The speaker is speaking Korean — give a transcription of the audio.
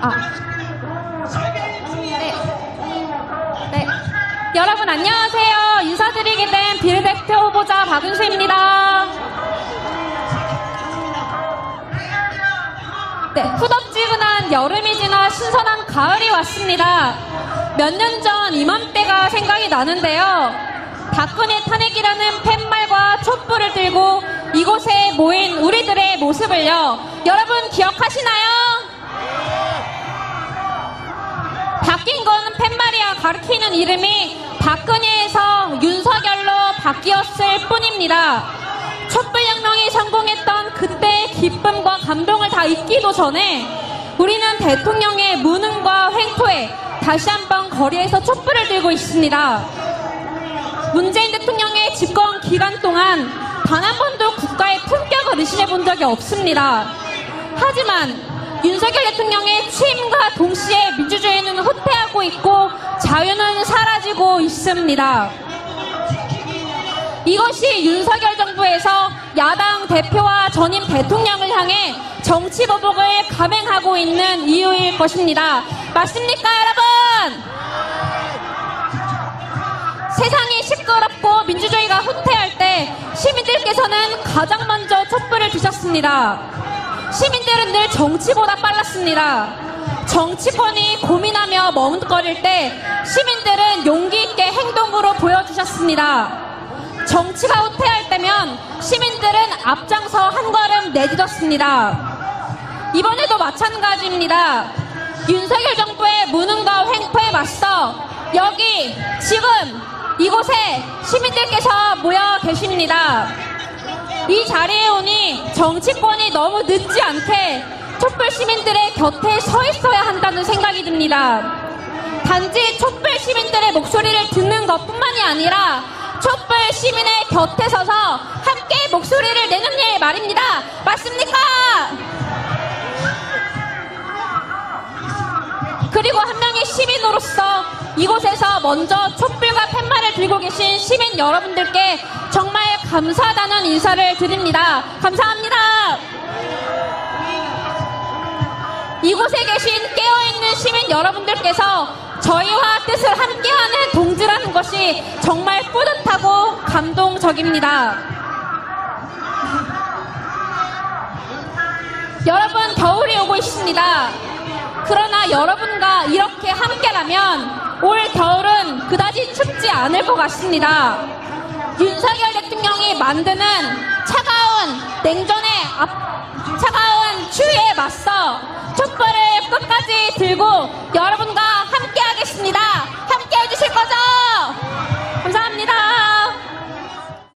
네. 여러분 안녕하세요. 인사드리게 된 비례대표 후보자 박은수입니다. 네, 후덥지근한 여름이 지나 신선한 가을이 왔습니다. 몇 년 전 이맘때가 생각이 나는데요. 박근혜 탄핵이라는 팻말과 촛불을 들고 이곳에 모인 우리들의 모습을요. 여러분 기억하시나요? 바뀐 건 팻말이야 가리키는 이름이 박근혜에서 윤석열로 바뀌었을 뿐입니다. 촛불혁명이 성공했던 그때의 기쁨과 감동을 다 잊기도 전에 우리는 대통령의 무능과 횡포에 다시 한번 거리에서 촛불을 들고 있습니다. 문재인 대통령의 집권 기간 동안 단 한 번도 국가의 품격을 의심해 본 적이 없습니다. 하지만 윤석열 대통령의 취임과 동시에 민주주의는 후퇴하고 있고 자유는 사라지고 있습니다. 이것이 윤석열 정부에서 야당 대표와 전임 대통령을 향해 정치보복을 감행하고 있는 이유일 것입니다. 맞습니까, 여러분? 세상이 시끄럽고 민주주의가 후퇴할 때 시민들께서는 가장 먼저 촛불을 드셨습니다. 시민들은 늘 정치보다 빨랐습니다. 정치권이 고민하며 머뭇거릴 때 시민들은 용기 있게 행동으로 보여주셨습니다. 정치가 후퇴할 때면 시민들은 앞장서 한 걸음 내딛었습니다. 이번에도 마찬가지입니다. 윤석열 정부의 무능과 횡포에 맞서 여기 지금 이곳에 시민들께서 모여 계십니다. 이 자리에 오니 정치권이 너무 늦지 않게 촛불 시민들의 곁에 서 있어야 한다는 생각이 듭니다. 단지 촛불 시민들의 목소리를 듣는 것뿐만이 아니라 촛불 시민의 곁에 서서 함께 목소리를 내는 일 말입니다. 맞습니까? 그리고 한 명의 시민으로서 이곳에서 먼저 촛불과 팻말을 들고 계신 시민 여러분들께 정말 감사하다는 인사를 드립니다. 감사합니다. 이곳에 계신 깨어있는 시민 여러분들께서 저희와 뜻을 함께하는 동지라는 것이 정말 뿌듯하고 감동적입니다. 여러분, 겨울이 오고 있습니다. 그러나 여러분과 이렇게 함께라면 올 겨울은 그다지 춥지 않을 것 같습니다. 윤석열 대통령이 만드는 차가운 차가운 추위에 맞서 촛불을 끝까지 들고 여러분